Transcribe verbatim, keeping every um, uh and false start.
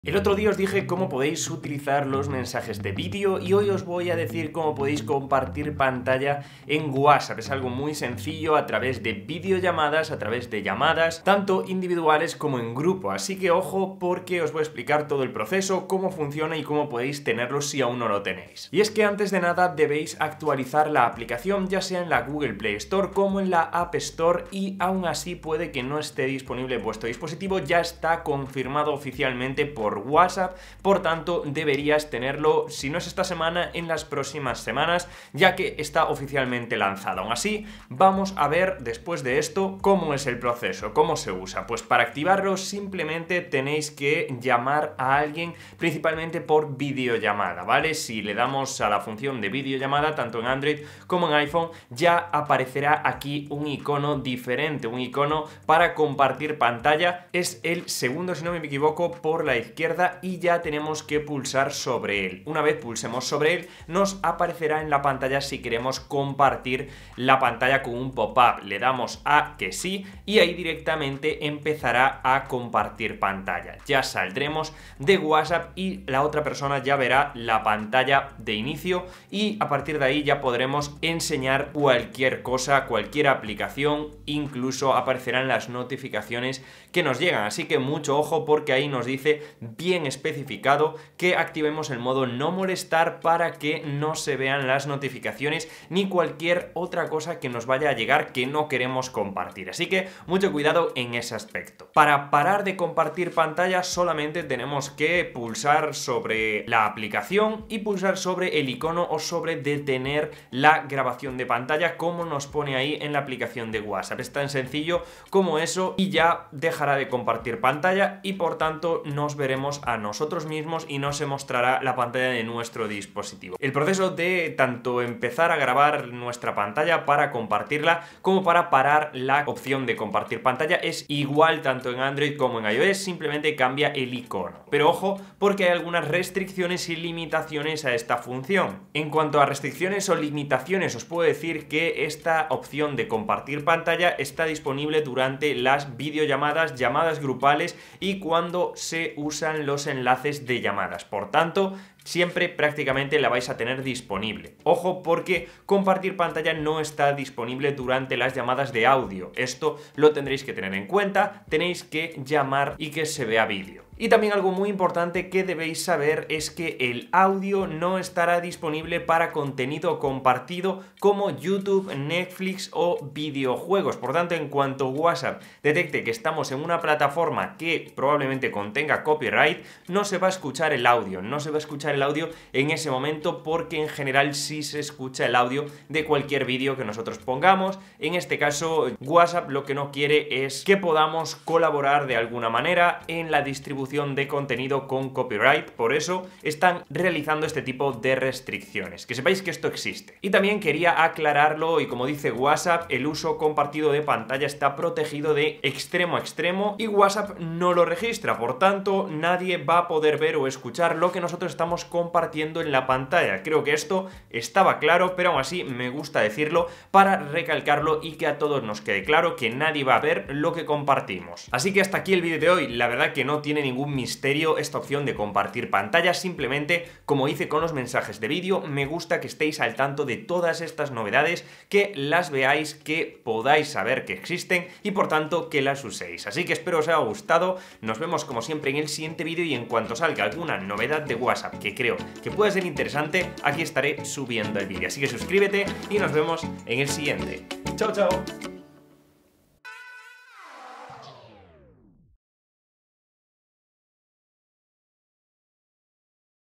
El otro día os dije cómo podéis utilizar los mensajes de vídeo y hoy os voy a decir cómo podéis compartir pantalla en WhatsApp. Es algo muy sencillo a través de videollamadas, a través de llamadas, tanto individuales como en grupo. Así que ojo porque os voy a explicar todo el proceso, cómo funciona y cómo podéis tenerlo si aún no lo tenéis. Y es que antes de nada debéis actualizar la aplicación ya sea en la Google Play Store como en la App Store y aún así puede que no esté disponible en vuestro dispositivo. Ya está confirmado oficialmente por WhatsApp, por tanto deberías tenerlo, si no es esta semana, en las próximas semanas, ya que está oficialmente lanzado. Aún así, vamos a ver después de esto cómo es el proceso, cómo se usa. Pues para activarlo simplemente tenéis que llamar a alguien, principalmente por videollamada, ¿vale? Si le damos a la función de videollamada, tanto en Android como en iPhone, ya aparecerá aquí un icono diferente, un icono para compartir pantalla. Es el segundo, si no me equivoco, por la izquierda y ya tenemos que pulsar sobre él. Una vez pulsemos sobre él, nos aparecerá en la pantalla si queremos compartir la pantalla con un pop-up. Le damos a que sí y ahí directamente empezará a compartir pantalla. Ya saldremos de WhatsApp y la otra persona ya verá la pantalla de inicio y a partir de ahí ya podremos enseñar cualquier cosa, cualquier aplicación, incluso aparecerán las notificaciones que nos llegan. Así que mucho ojo porque ahí nos dice bien especificado que activemos el modo no molestar para que no se vean las notificaciones ni cualquier otra cosa que nos vaya a llegar que no queremos compartir. Así que mucho cuidado en ese aspecto. Para parar de compartir pantalla solamente tenemos que pulsar sobre la aplicación y pulsar sobre el icono o sobre detener la grabación de pantalla como nos pone ahí en la aplicación de WhatsApp. Es tan sencillo como eso y ya dejará de compartir pantalla y por tanto nos veremos a nosotros mismos y no se mostrará la pantalla de nuestro dispositivo. El proceso de tanto empezar a grabar nuestra pantalla para compartirla como para parar la opción de compartir pantalla es igual tanto en Android como en iOS, simplemente cambia el icono. Pero ojo porque hay algunas restricciones y limitaciones a esta función. En cuanto a restricciones o limitaciones, os puedo decir que esta opción de compartir pantalla está disponible durante las videollamadas, llamadas grupales y cuando se usan los enlaces de llamadas. Por tanto, siempre prácticamente la vais a tener disponible. Ojo porque compartir pantalla no está disponible durante las llamadas de audio. Esto lo tendréis que tener en cuenta, tenéis que llamar y que se vea vídeo. Y también algo muy importante que debéis saber es que el audio no estará disponible para contenido compartido como YouTube, Netflix o videojuegos. Por tanto, en cuanto WhatsApp detecte que estamos en una plataforma que probablemente contenga copyright, no se va a escuchar el audio, no se va a escuchar el audio en ese momento porque en general sí se escucha el audio de cualquier vídeo que nosotros pongamos. En este caso, WhatsApp lo que no quiere es que podamos colaborar de alguna manera en la distribución de contenido con copyright, por eso están realizando este tipo de restricciones. Que sepáis que esto existe. Y también quería aclararlo y como dice WhatsApp, el uso compartido de pantalla está protegido de extremo a extremo y WhatsApp no lo registra, por tanto nadie va a poder ver o escuchar lo que nosotros estamos compartiendo en la pantalla. Creo que esto estaba claro, pero aún así me gusta decirlo para recalcarlo y que a todos nos quede claro que nadie va a ver lo que compartimos. Así que hasta aquí el vídeo de hoy. La verdad que no tiene ningún misterio esta opción de compartir pantalla, simplemente como hice con los mensajes de vídeo, me gusta que estéis al tanto de todas estas novedades, que las veáis, que podáis saber que existen y por tanto que las uséis. Así que espero os haya gustado, nos vemos como siempre en el siguiente vídeo y en cuanto salga alguna novedad de WhatsApp que creo que puede ser interesante, aquí estaré subiendo el vídeo. Así que suscríbete y nos vemos en el siguiente. ¡Chao, chao!